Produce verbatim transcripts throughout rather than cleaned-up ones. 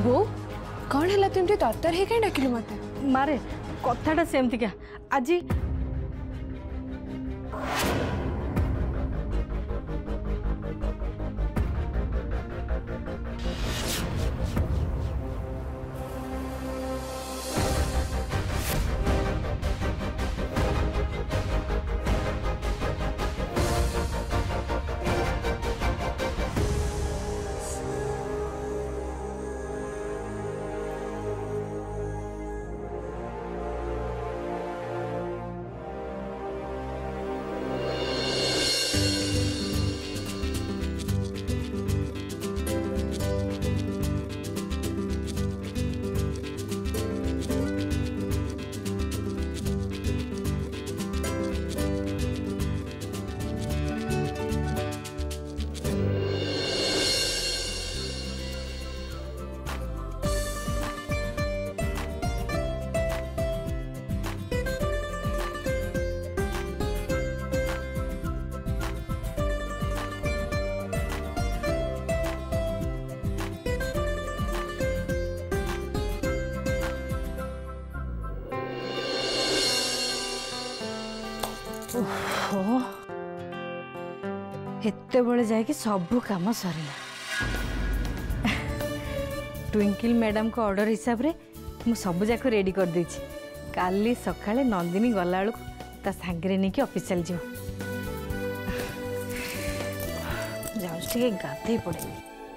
बो कौन है तुमसे तरतर है कहीं डाकिलु मत मारे कथाटा सेमती क्या आज एते बड़े जाके सबू काम सरला ट्विंकल मैडम को ऑर्डर हिसाब रे मु सब जाक रेडी कर दी काली सकाळे नंदिनी गला बेलू ता सांगे नहीं कि ऑफिस चल जाओ जाऊँ गाधे पड़े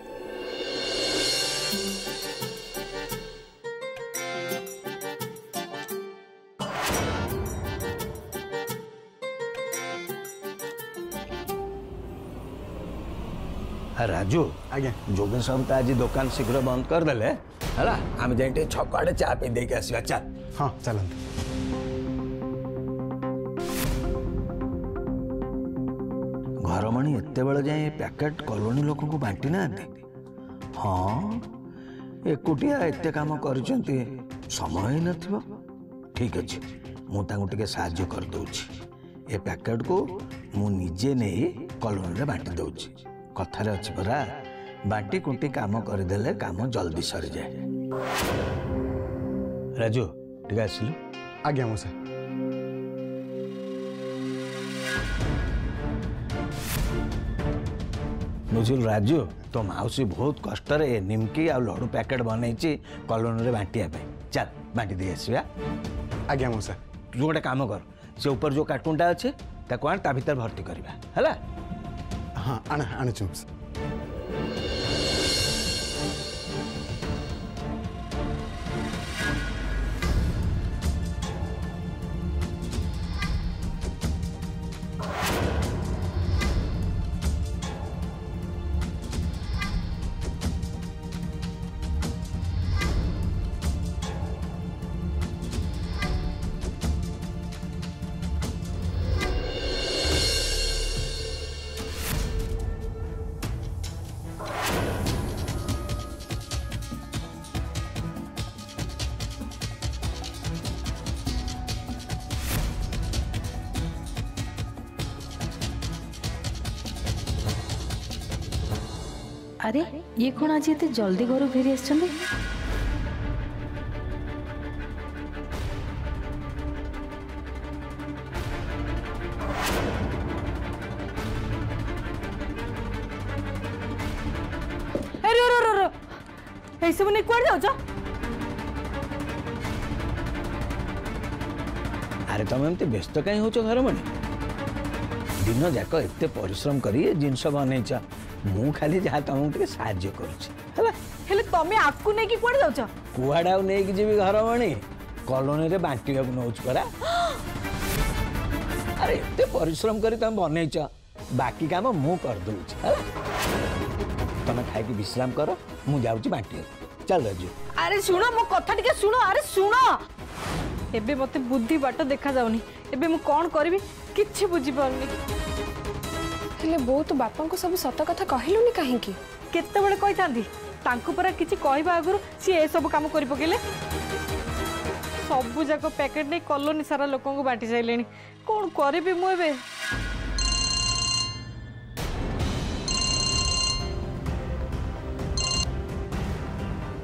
राजू आज्ञा जोगेन साहब तो आज दुकान शीघ्र बंद करदे है आम जाए छक आड़े चा पी देके आसवा चल हाँ चलते घरमणी एत बेले जाए पैकेट कॉलोनी लोक को बांटी ना हाँ एकुटिया एत काम कर समय ही न ठीक अच्छे मुझे साहाय्य कर दूची ए पैकेट को मु निजे नहीं कॉलोनी बांटी दूची कथार अच्छी परा बाटी कुटी काम करदे काम जल्दी सरी जाए राजू ठीक आसिलु आज्ञा मौसा बुझल राजू तो मौसी बहुत कष्ट निमकी आ लड्डू पैकेट बनई कॉलोनी बांटिया चल बांटी दे आसवा आज्ञा मौसा तू गोटे काम कर से ऊपर जो कार्टूनटा अच्छे ताको आण ता भीतर भर्ती करवा है हाँ आने आने चुप्स अरे ये कौन आज इतने जल्दी घर फेरी आस सब नहीं कौन जाओ अरे तुम एमती व्यस्त कहीं हो घर मणि दिन जाक एत परिश्रम कर जिनस बनईच मु खाली जहाँ तुमको साहाय्य करुले तमें आपको नहीं कौन जाऊ कुआड़ा नहीं जी घर मणि कॉलोनी बांटा नौ परा अरे एत परिश्रम कर तुम बनईच बाकी काम मु कर दूची तुम खाई विश्राम कर मु जाऊँ बांटी चल राजू अरे शुण मो कथा टिके शुण अरे शुण एबे मते बुद्धि बाट देखा जाउनी एबे मु कोन करबी किछि बुझी पाउनी हेले बो तो बापा को सब सत कथा कहिलुनी काहे की केते बळे कहि थांदी तांको परा किछि कहबा आगुरु सी ए सब काम करि पकेले सब जाको पैकेट नै कॉलोनी सारा लोकन को बांटी जाइलेनी कोन करबी मु एबे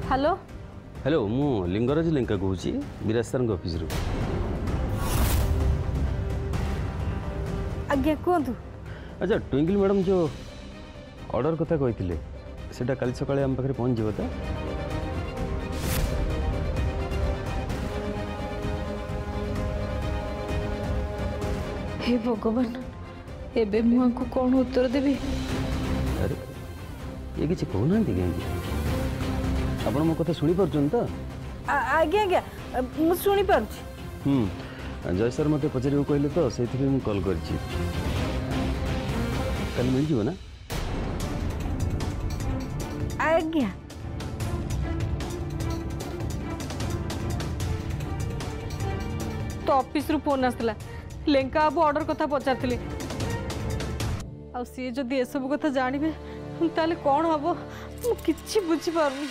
हेलो हेलो मु लिंगराज लेंका कहूँ विराज सर ऑफिस रू आज्ञा कहतु अच्छा ट्विंकल मैडम जो ऑर्डर कथा कही सेटा कल सकाळे आम पाखे पहुँच जाव तो हे भगवान एबे मुझे कौन उत्तर देवी अरे ये किसी कहना कहीं आप मो कथा शुणी पार्छन तो आज्ञा आज्ञा मुझे शुणी पारुछि हम्म जय सर मत पचार कहले तो से कॉल कर कल मिल जाव ना आज्ञा तो ऑफिस रु फोन आसला लेंका बाबू ऑर्डर कथा पचारथिले आ सी जदि ए सब कथा जानिबे ताले कौन हबो मु किछि बुझी पारुनी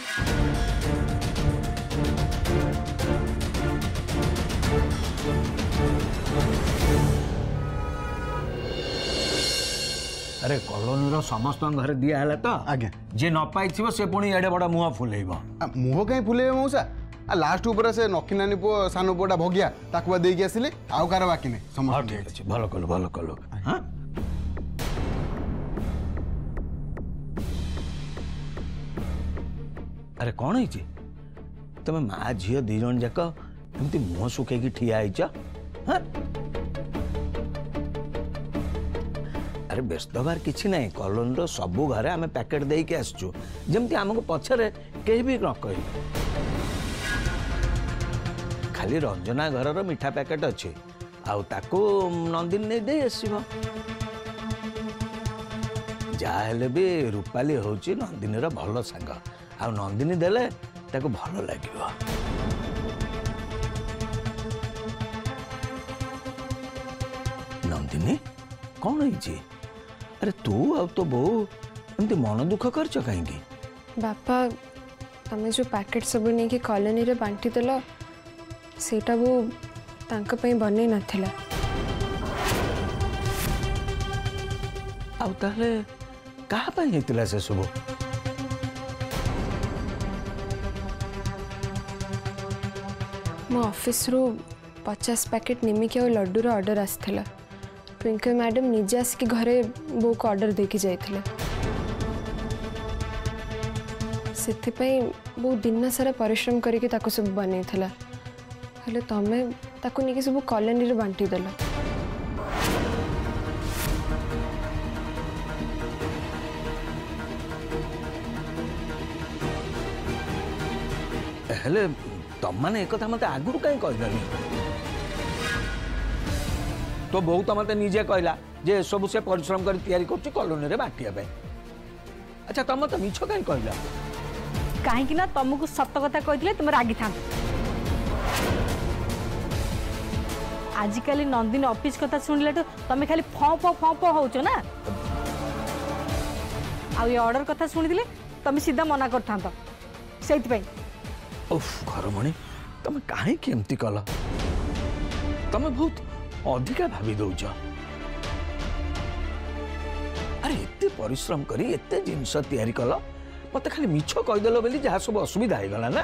अरे कॉलोनी समस्त घर दिहला तो आज्ञा जे न पाई से पुणी एडे बड़ा मुह फुलेब मुह कहीं फुले मौसा लास्ट ऊपर से नखी नानी पुओ सान पुओटा भगिया ताकू देकी आसिले आउ कार बाकी नहीं समझ ठीक अच्छे भल कलु भल कलु हाँ अरे कौन है तुम माँ झील दी जन जाक एमती मुह सुखे ठिया हाँ अरे व्यस्त हबार किसी ना कॉलोनी सबू घरे आम पैकेट देके आसचु जमती आमको पछरे कहीं भी न कह खाली रंजना घर मिठा पैकेट अच्छे आउ ताकू नंदिनी नहीं दे आसब जहाँ भी रूपाली हूँ नंदिनी भल सांग आ नंदिनी देले ताकू भल लगे नंदिनी कौन है अरे तू आ तो बो एमती मन दुख कर कहीं बापा तमें जो पैकेट सब नहीं कॉलोनी रे बांटी देल सेटा वो तांका पे बने नथिला आउ ताले कहा पे हेतिला से सब मो ऑफिस रो पचास पैकेट निमिकी और लड्डू रो ऑर्डर आसथिला ट्विंकल मैडम निजे आसिक घरे बो को ऑर्डर देकी जाइथिले सेथिपई बहुत दिन सारा परिश्रम करके ताको सब बनैथिला हेले तमे ताको निके सब कॉलोनी रे बांटी देला हेले तम माने एक कथा मते आगुर कहीं कहलनी तो बहुत मत निजे कहला जे सब से परिश्रम कर तैयारी कर कॉलोनी रे बांटिया पे अच्छा तुम तो मिछ कहीं कहला कहीं ना तुमको सत कथा कहते तुम रागी था आजिकल नंदिनी ऑफिस कथा शुणिले तो तुम खाली फँ फँ फँ फँ हो ना आ ये ऑर्डर कथा शुणी तुम सीधा मना कर था से उफ घरमणी तुम कहीं केमती कल तुम बहुत अधिका भावी दौच अरे एते परिश्रम करी एते जिनस तैयारी कल मत खाली मिछ कहीदेल बोली जहाँ सब असुविधा हो गला ना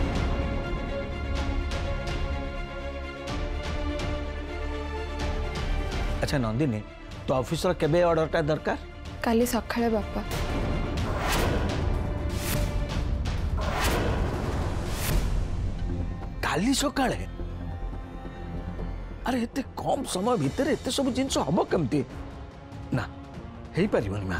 अच्छा नंदिनी तो ऑफिस केबे ऑर्डरटा दरकार काली सकाळे बापा काली सकाळे अरे एते कम समय भितर एते सब जिनस हम केमती ना हेई परिबनी मां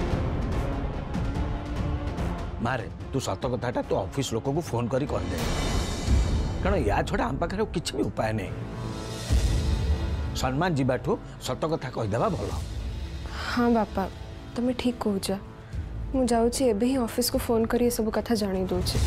मारे तू सत कथाटा तू ऑफिस लोक को फोन करी कर दे कारण या छड़ा आम पाखे किसी भी उपाय नहीं सम्मान जीवाठू सत कथा कहीदेवा भल हाँ बापा तुम ठीक कहूच मु जाऊँगी एबे ही ऑफिस को फोन करी सब कथा जानी दूची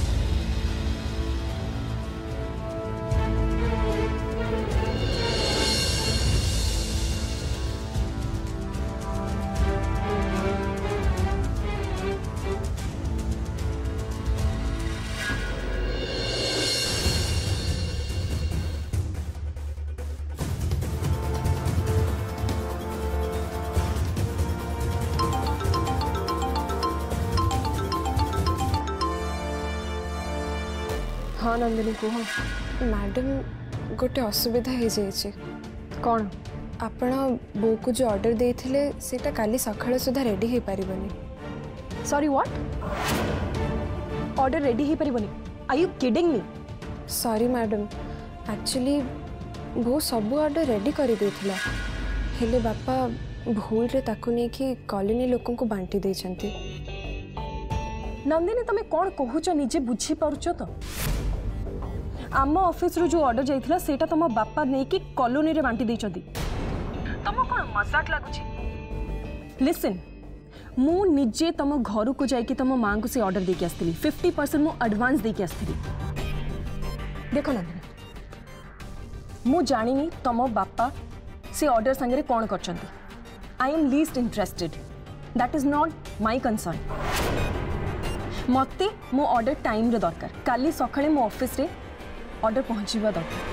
हाँ नंदिनी कह मैडम गोटे असुविधा हो जाए कौन आपण बो को जो ऑर्डर देते सेटा काली सकाळ सुधा रेडी हो पारिबनी। सॉरी व्हाट ऑर्डर रेडी हो पारिबनी are you kidding me? Sorry madam actually बो सब ऑर्डर रेडी कर देथिला हेले बापा भूल रे ताकू नहीं कि कॉलोनी लोकों को बांटी देछंती। नंदिनी तमे कौन कहूच निजे बुझी पारुच तो आम ऑफिस रो जो ऑर्डर जाइथिला सेटा तम बापा नहीं कि कॉलोनी रे बांटी देछंती। तम कौन मजाक लागुची? लिसन मु निजे तम घर को जाइए तम माँ को से ऑर्डर देके आसती फिफ्टी परसेंट मु एडवांस देके आसती। देखो नंदिनी मु जानी तम बापा से ऑर्डर संगे कौन कर I am least interested that is not my concern. मते मो ऑर्डर टाइम रे दरकार काली सकाळे मो ऑफिस रे ऑर्डर पहुँचवा दरकार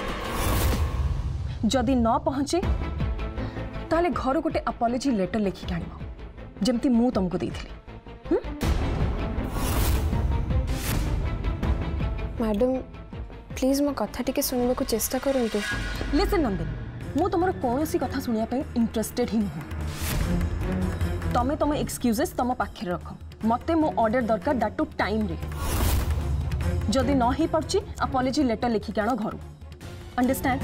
जदि न पहुँचे ताले घर गोटे अपॉलजी लेटर लिखिक आनिबो जमती मु तुमको देइथिली। मैडम प्लीज मो कथा टिके सुनबा को चेष्टा करंतु। लिसन नंदिनी मु तुमर कोनोसी कथा सुनिया पे इंटरेस्टेड ही नुह। तमे तमे एक्सक्यूजेस तम पाखे रख मते मो ऑर्डर दरकार दैट टू टाइम रे जदि न ही पड़ची अपॉलजी लेटर लिखिक आनो घर अंडरस्टैंड?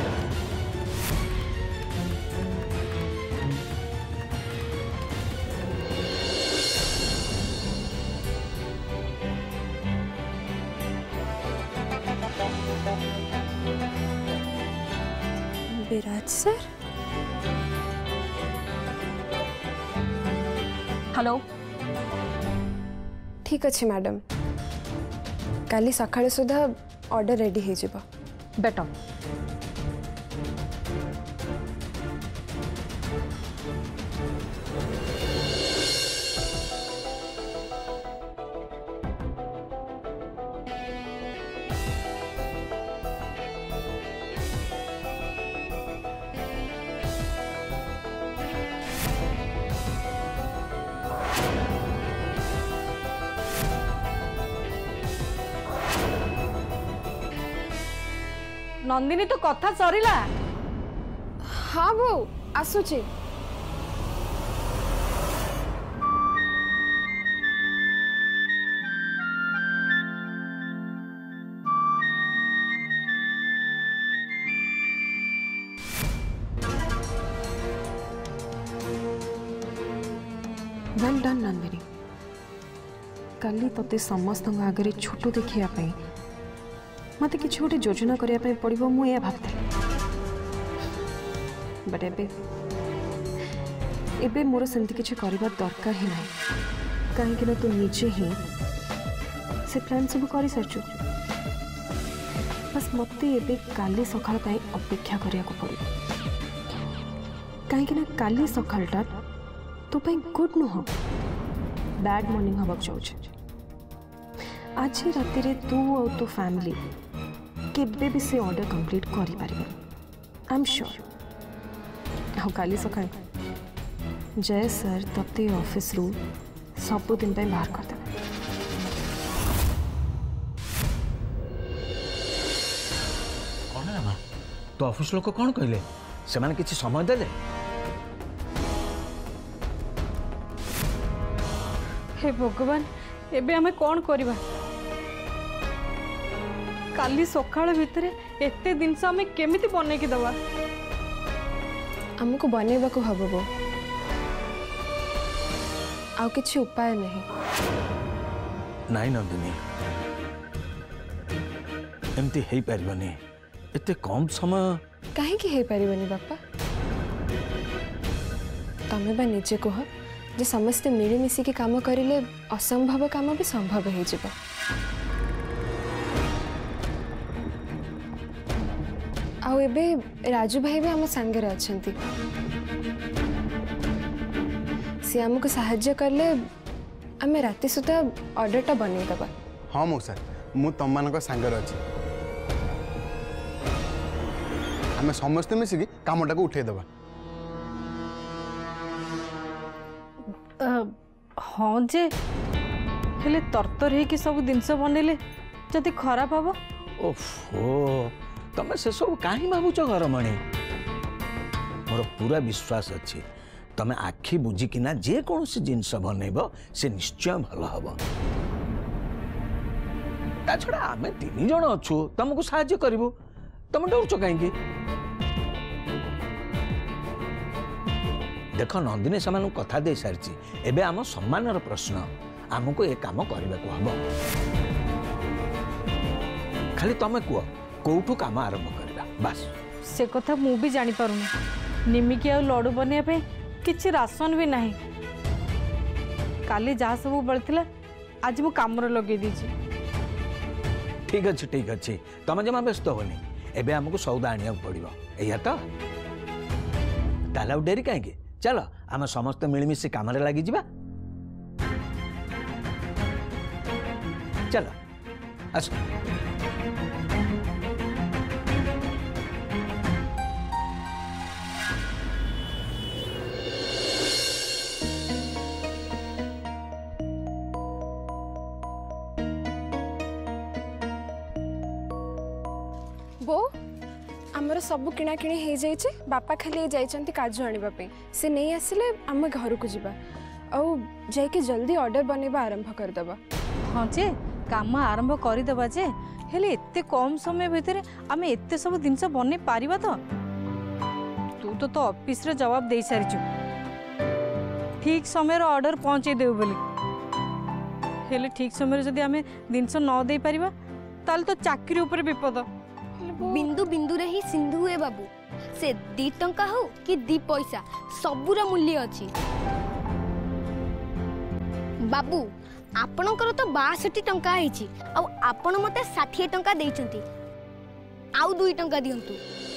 विराज सर हेलो ठीक अच्छे मैडम काली सकाळे सुधा ऑर्डर रेडी हो जिवो। बेटर नंदिनी तो कथा सरीला। हाँ वो आसुची वेल डन नंदिनी काली तते समस्त आगे छोट देखा मत कि गोटे योजना करने पड़ो मुझे भावती बट एबे एबे मोर सेमती किसी करवा दरकार ही ना कहीं तू निजे ही से प्लान सब कर सारचु बस मत एबे काली सकाळ पाई अपेक्षा करिया को पड़ो कहीं काली सकाळटा तो पाई गुड नुह बैड मॉर्निंग हवा चाहिए। आज राति रे तू और तो फैमिली केबे भी से ऑर्डर कंप्लीट करि पारिबे आई एम श्योर। हाँ काली सकाळ जय सर तते ऑफिस रू सब दिन पे बाहर कर देबे। कौन है मां तो ऑफिस लोक कौन कहले से माने किछि समय देले? हे भगवान एबे हमें कौन करवा काली सकाळ भितर एते जिनस हमें केमिति बने की दवा हमको बनेबा को हबो बो आउ किछि उपाय नहीं। नाई नंदिनी एमती हेई परिबनी एते कम समय काहे की हे परिबनी बापा तमे बा निजे कह जे समस्त मिलीमिशी के काम करिले असंभव काम भी संभव हो जिवो। आउ एबे राजू भाई भी आम सांगे अच्छी सी आमको साहाय्य करले आम राति सुधा ऑर्डरटा बनईदबा। हाँ मौसा मु तुम मान सांगे अच्छी आम समस्ते मिसिकी कामटा को उठेदबा। हाँ जे हेले तरतर है कि सब जिनस बनइले जदि खराब हम ओफो तमे से सब कहीं भावुच घरमणी मोर पूरा विश्वास अच्छी तमे आखि बुझिकिना जे कौन जिनस बनइब से निश्चय भल हम ता छड़ा आमे तीन जन अच्छु तुमको साहाय्य करिवो तुम डरुच कहीं देख नंदिनी से कथा दे सारी एबे आम सम्मानर प्रश्न आमको ए काम करने को हम खाली तमे कह कौटू काम आरंभ करवा बस से कथा मु भी जानी पारुनी निमिकी आ लड्डू बनवा किसी राशन भी नहीं काली जहाँ सब बलता आज मु काम लगे दीची ठीक अच्छे ठीक अच्छे तुम जमा व्यस्त होनी एबे हमको सौदा आनिया पड़ो या तो ताला डेरी कहीं चलो आम समस्त मिलमिशी काम लगी जा चलो आस बो आमर सब किना किणी हो जाइए बापा खाली जाइए काजू आने से नहीं आसिले आम घर को जावा आउ जाइए जल्दी ऑर्डर बनवा आरंभ करदबा हाँ जे काम आरंभ करदेबा जे हेले एते कम समय भितर आम एते सब जिनस बन पारिबा तो तू तो तो ऑफिस रे जवाब दे सारिछु ठीक समय रो ऑर्डर पहुंचे देउ बोली हेले ठीक समय जदी आम जिनस न दे पारिबा ताल तो चाकरी ऊपर विपद बिंदु बिंदु रे ही सिंधु हुए बाबू से दी टंका हो कि दी पैसा सबुर मूल्य अच्छी बाबू आपणकर तो बासठी टंका है आउ आपण मते षाठी टंका देइचंती आउ दुई टंका दियंतु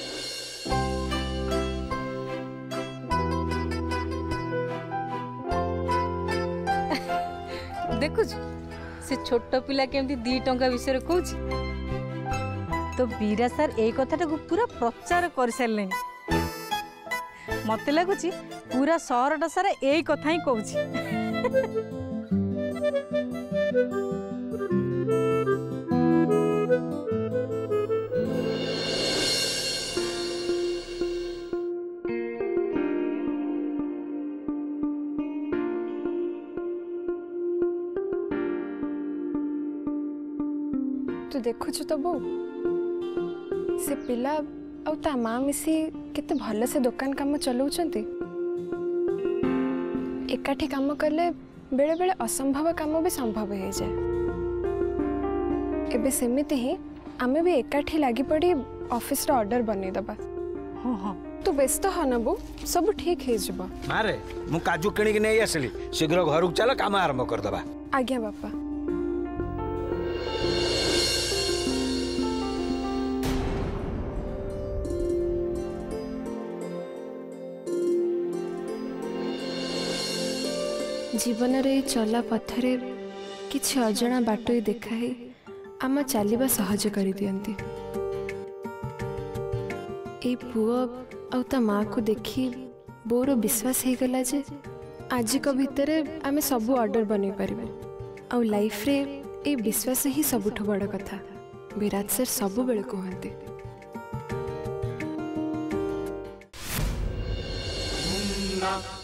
देखुछ से छोट पिला केमती दी टंका विषय कहूची तो बीरा सर ए कथाटा को पूरा प्रचार कर सारे मत लगुच पूरा सहरटा सारा यही कथा ही कहूँ तू देखुच तो बो से पिला आउ ता माँ मिसी केते भल से दुकान काम चलाउछंती एकाठी काम करले बेले बेले असंभव काम भी संभव हो जाए एबे सेमिति ही आमे भी एकाठी लागी पड़ी ऑफिस रा ऑर्डर बने दबा हाँ हाँ तू व्यस्त हो ना बो सब ठीक हो जबा मारे मु काजू किणी के नहीं आसली शीघ्र घर को चल काम आरंभ कर दबा आज्ञा बापा जीवन रे चला पथरे किछि अजणा बाटोई देखाई आम चलवा सहज कर दियंती ए पुआ आउ ता माँ को देखी बोर विश्वास हो गला जे आज को भितरे आमे सब ऑर्डर बने पारिबो आउ लाइफ रे ए विश्वास ही सबुठ बड़ कथा विराट सर सब बेले कहते ना